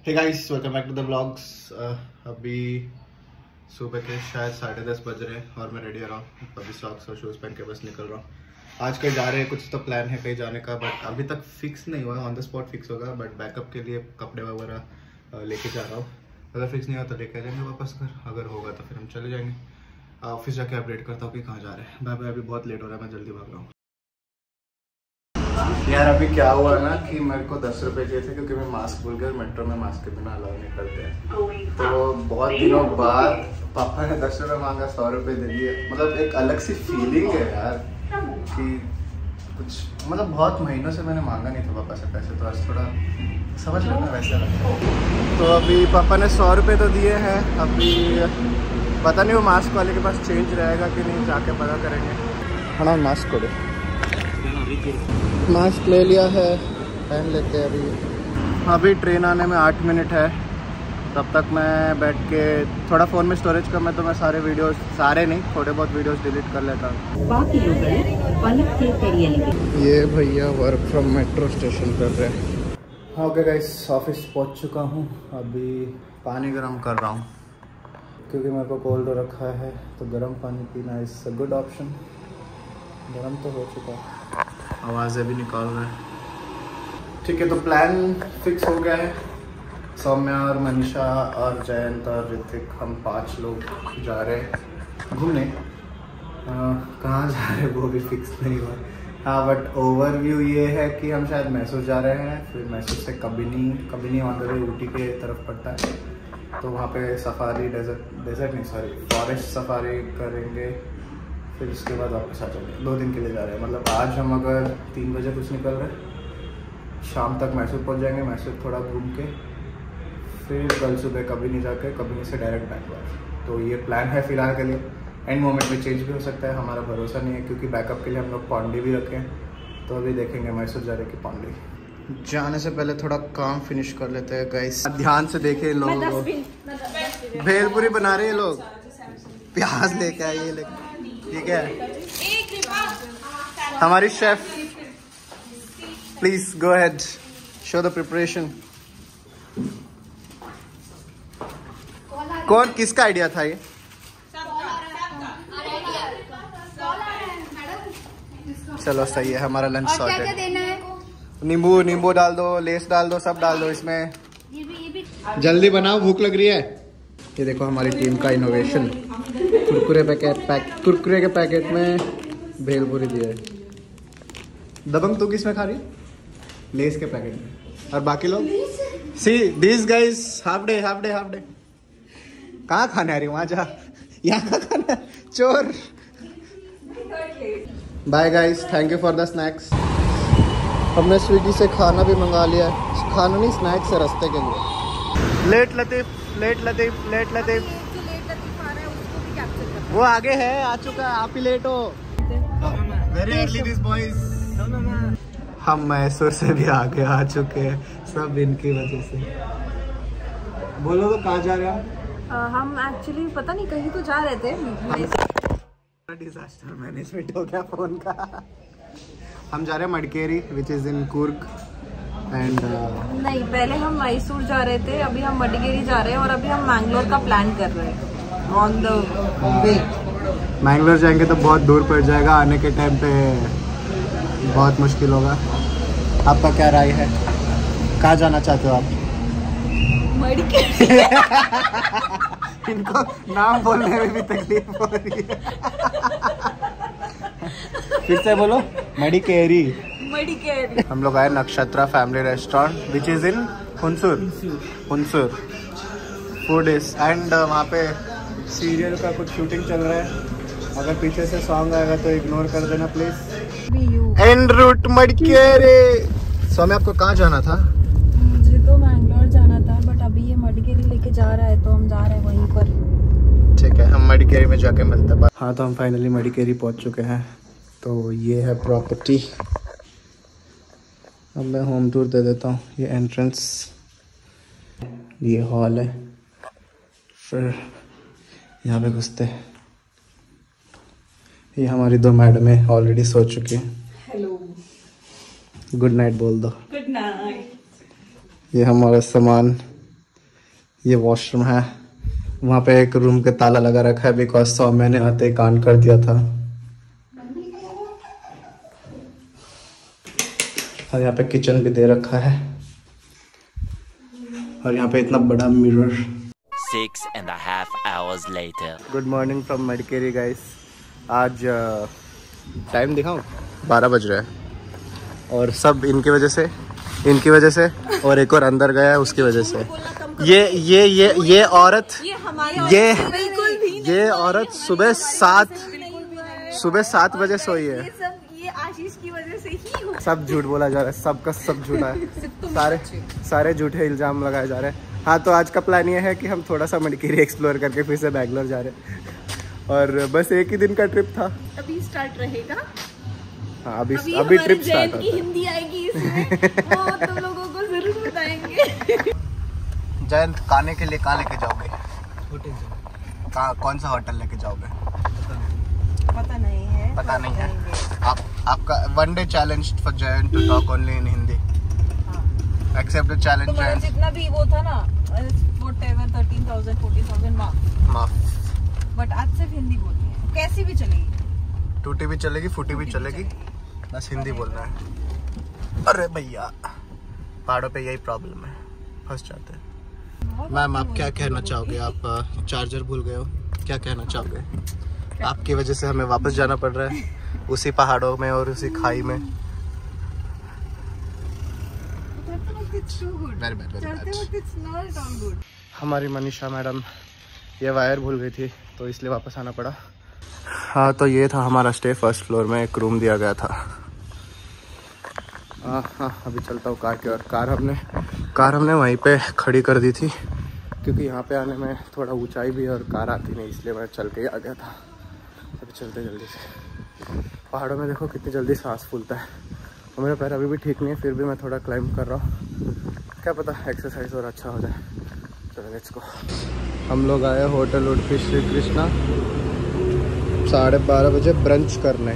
Hey guys, welcome back to the vlogs. अभी सुबह के शायद 10:30 बज रहे हैं और मैं रेडी हो रहा हूँ। अभी सॉक्स और शूज़ पहन के बस निकल रहा हूँ। आज कहीं जा रहे हैं, कुछ तो प्लान है कहीं जाने का, बट अभी तक फिक्स नहीं हुआ। ऑन द स्पॉट फिक्स होगा, बट बैकअप के लिए कपड़े वगैरह लेके जा रहा हूँ। अगर फिक्स नहीं हुआ तो लेके जाएंगे वापस घर, अगर होगा तो फिर हम चले जाएंगे। ऑफिस जाके अपडेट करता हूँ कि कहाँ जा रहे हैं। बाय बाय, अभी बहुत लेट हो रहा है, मैं जल्दी भाग रहा हूँ। यार अभी क्या हुआ ना कि मेरे को 10 रुपये चाहिए थे, क्योंकि मैं मास्क भूल गया। मेट्रो में मास्क के बिना अलाउ नहीं करते हैं। तो बहुत दिनों बाद पापा ने 10 रुपये मांगा, 100 रुपये दे दिए। मतलब एक अलग सी फीलिंग है यार कि कुछ, मतलब बहुत महीनों से मैंने मांगा नहीं था पापा से पैसे, तो आज थोड़ा समझ लेना वैसा लगता। तो अभी पापा ने 100 रुपये तो दिए हैं। अभी पता नहीं वो मास्क वाले के पास चेंज रहेगा कि नहीं, जाके पता करेंगे। हाँ, मास्क को दे। मास्क ले लिया है, पहन लेते हैं। अभी ट्रेन आने में 8 मिनट है। तब तक मैं बैठ के थोड़ा फ़ोन में स्टोरेज कम है, तो मैं सारे वीडियोस, सारे नहीं थोड़े बहुत वीडियोस डिलीट कर लेता हूँ। ये भैया वर्क फ्रॉम मेट्रो स्टेशन कर रहे हैं। ओके गाइस, ऑफिस पहुँच चुका हूँ। अभी पानी गर्म कर रहा हूँ क्योंकि मेरे को कोल्ड हो रखा है, तो गर्म पानी पीना इज़ अ गुड ऑप्शन। गर्म तो हो चुका है, आवाज़ें भी निकाल रहे हैं। ठीक है, तो प्लान फिक्स हो गया है। सौम्या और मनीषा और जयंत और ऋतिक, हम 5 लोग जा रहे हैं घूमने। कहाँ जा रहे हैं वो भी फिक्स नहीं हुआ। हाँ, बट ओवरव्यू ये है कि हम शायद मैसूर जा रहे हैं, फिर मैसूर से Kabini on the way Ooty के तरफ पड़ता है, तो वहाँ पे सफारी फॉरेस्ट सफारी करेंगे। फिर उसके बाद वापस आ जाएंगे। 2 दिन के लिए जा रहे हैं। मतलब आज हम अगर 3 बजे कुछ निकल रहे हैं, शाम तक मैसूर पहुंच जाएंगे। मैसूर थोड़ा घूम के फिर कल सुबह कबिनी जाके कबिनी से डायरेक्ट बैंगलोर। तो ये प्लान है फिलहाल के लिए। एंड मोमेंट में चेंज भी हो सकता है, हमारा भरोसा नहीं है, क्योंकि बैकअप के लिए हम लोग पौंडी भी रखें। तो अभी देखेंगे मैसूर जा रहे कि पौंडी। जाने से पहले थोड़ा काम फिनिश कर लेते हैं गाइस। ध्यान से देखे लोग, भेलपुरी बना रहे हैं लोग, प्याज लेके आए ये लेके। ठीक है, हमारी chef, please go ahead, show the preparation. कौन, किसका आइडिया था ये? चलो सही है, हमारा लंच सॉर्टेड। नींबू डाल दो, लेस डाल दो, सब डाल दो इसमें। जल्दी बनाओ, भूख लग रही है। ये देखो हमारी टीम का इनोवेशन। कुरकुरे के पैकेट में भेलपुरी दिया है। दबंग तू किस में खा रही? लेस के पैकेट में। और बाकी लोग see this guys, half day. कहाँ खाने आ रही? वहाँ जा, यहाँ का खाना चोर। Bye guys, thank you for the snacks. हमने स्विगी से खाना भी मंगा लिया है। खाना नहीं, स्नैक्स है रास्ते के लिए। लेट लतीफ वो आगे है, आ चुका है, आप ही लेट हो। Very early this boys. हम मैसूर से भी आगे आ चुके हैं, सब इनकी वजह से। बोलो तो कहाँ जा रहे हैं हम एक्चुअली पता नहीं, कहीं तो जा रहे थे। डिजास्टर मैनेजमेंट हो गया फोन का। हम जा रहे हैं Madikeri, which is in Coorg. And नहीं, पहले हम मैसूर जा रहे थे, अभी हम मडकेरी जा रहे हैं, और अभी हम मैंगलोर का प्लान कर रहे हैं। ऑन द वे मैंगलोर जाएंगे तो बहुत दूर पड़ जाएगा, आने के टाइम पे बहुत मुश्किल होगा। आपका क्या राय है, कहाँ जाना चाहते हो आप? मडकेरी। इनको नाम बोलने में भी तकलीफ हो रही है। फिर से बोलो, मडकेरी। हम लोग आए Nakshatra family restaurant, which is in Hunsur food is. And वहाँ पे सीरियल का कुछ शूटिंग चल रहा है। अगर पीछे से सॉन्ग आएगा तो इग्नोर कर देना please. En route Madikeri. So मैं आपको कहाँ जाना था? मुझे तो मैंगलोर जाना था, बट अभी ये मडकेरी लेके जा रहा है, तो हम जा रहे हैं वहीं पर। ठीक है, हम मडकेरी में जाके मिलते हैं। हाँ, तो हम फाइनली मडकेरी पहुँच चुके हैं। तो ये है प्रॉपर्टी। अब मैं होम टूर दे देता हूँ। ये एंट्रेंस, ये हॉल है, फिर यहाँ पे घुसते हैं। ये हमारी 2 मैडमें ऑलरेडी सो चुकी हैं। हेलो, गुड नाइट बोल दो। Good night. ये हमारा सामान ये वॉशरूम है। वहाँ पे एक रूम के ताला लगा रखा है बिकॉज सौम्या ने आते ही कांड कर दिया था। और यहाँ पे किचन भी दे रखा है और यहाँ पे इतना बड़ा mirror. 6.5 hours later. Good morning from Madikeri guys. आज टाइम दिखाऊं 12 बज रहा है और सब इनकी वजह से और एक और अंदर गया है उसकी वजह से। ये औरत ये औरत सुबह 7 बजे सोई है। ये आशीष की वजह से ही हुआ। सब झूठ बोला जा रहा है, सबका सब झूठा है। सारे झूठे इल्जाम लगाए जा रहे हैं। हाँ, तो आज का प्लान ये है कि हम थोड़ा सा मडिकेरी एक्सप्लोर करके फिर से बैंगलोर जा रहे हैं और बस एक ही दिन का ट्रिप था। अभी स्टार्ट रहेगा। हाँ, अभी ट्रिप स्टार्ट होता है। हिंदी आएगी इसमें, वो तुम लोगों को जरूर बताएंगे। जयंत, खाने के लिए कहाँ लेके जाओगे? कौन सा होटल लेके जाओगे? पता नहीं है। आपका one day challenge for Jayant to talk only in Hindi. Accept the challenge Jayant. जितना भी वो था ना, whatever 13,000 14,000 माफ, बट आज सिर्फ हिंदी बोलनी है। कैसी भी चलेगी, टूटी भी चलेगी, फूटी भी चलेगी, बस हिंदी बोलना है। अरे भैया, पहाड़ों पे यही प्रॉब्लम है, फंस जाते हैं। मैम, आप क्या कहना चाहोगे? आप चार्जर भूल गए हो, क्या कहना चाहोगे? आपकी वजह से हमें वापस जाना पड़ रहा है उसी पहाड़ों में और उसी खाई में। हमारी मनीषा मैडम ये वायर भूल गई थी तो इसलिए वापस आना पड़ा। हाँ, तो ये था हमारा स्टे। फर्स्ट फ्लोर में एक रूम दिया गया था। हाँ, अभी चलता हूँ कार की ओर। कार हमने वहीं पे खड़ी कर दी थी क्योंकि यहाँ पे आने में थोड़ा ऊंचाई भी है और कार आती नहीं, इसलिए मैं चल के ही आ गया था। अभी चलते जल्दी से। पहाड़ों में देखो कितनी जल्दी सांस फूलता है और मेरा पैर अभी भी ठीक नहीं है, फिर भी मैं थोड़ा क्लाइंब कर रहा हूँ। क्या पता एक्सरसाइज और अच्छा हो जाए। चलो लेट्स गो। हम लोग आए होटल उडुपी श्री कृष्णा 12:30 बजे ब्रंच करने।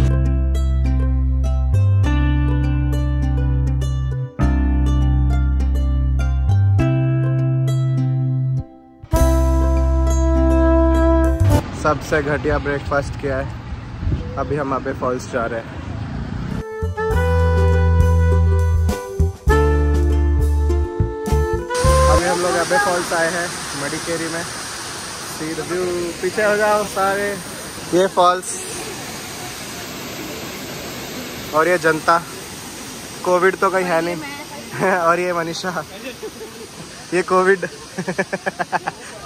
सबसे घटिया ब्रेकफास्ट किया है। अभी हम अबे फॉल्स जा रहे हैं। अभी हम लोग अबे फॉल्स आए हैं मडिकेरी में। सी द व्यू, पीछे हो जाओ सारे। ये फॉल्स और ये जनता। कोविड तो कहीं है नहीं। और ये मनीषा, ये कोविड।